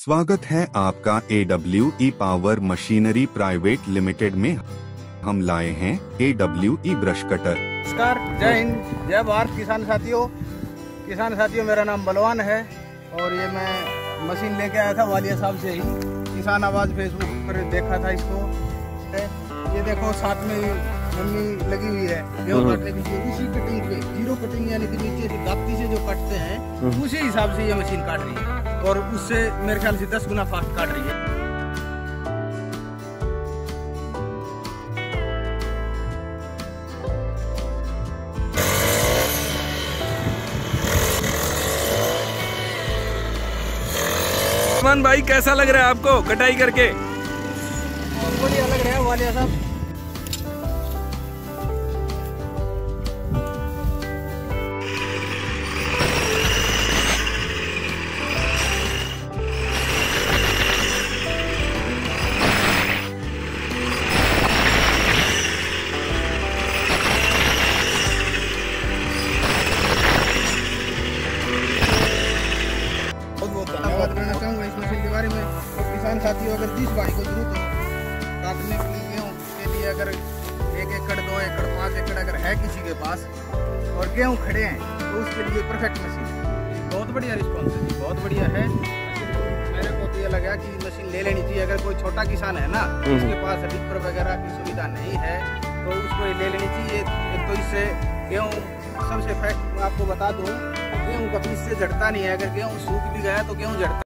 स्वागत है आपका AWE power machinery private limited में। हम लाए हैं AWE ब्रश कटर। नमस्कार, जय हिंद, जय भारत। किसान साथियों, मेरा नाम बलवान है और ये मैं मशीन लेके आया था वालिया साहब से ही। किसान आवाज फेसबुक पर देखा था इसको। ये देखो साथ में मम्मी लगी हुई है गेहूं काटने की। उसी कटिंग पे जीरो कटिंग यानी कि नीचे से दाती से जो काटते हैं उसी हिसाब से ये मशीन काट रही है और उससे मेरे ख्याल से 10 गुना फास्ट काट रही है। भाई कैसा लग रहा है आपको कटाई करके? बहुत बढ़िया लग रहा है वालिया साहब। धन्यवाद करना चाहूँगा इस मशीन के बारे में। तो किसान साथियों, अगर 30 भाई को जरूरत हो काटने के लिए गेहूँ के लिए, अगर 1 एकड़ 2 एकड़ 5 एकड़ अगर है किसी के पास और गेहूँ खड़े हैं तो उसके लिए परफेक्ट मशीन है। बहुत बढ़िया रिस्पॉन्स है, बहुत बढ़िया है। मेरे को तो ये लगा कि मशीन ले लेनी चाहिए। अगर कोई छोटा किसान है ना, उसके पास डिपर वगैरह की सुविधा नहीं है तो उसको ले लेनी चाहिए। एक तो इससे गेहूँ सबसे फैक्ट आपको बता दूँ, गेहूँ कभी इससे झड़ता नहीं है। अगर गेहूँ सूख भी गया तो गेहूँ झड़ता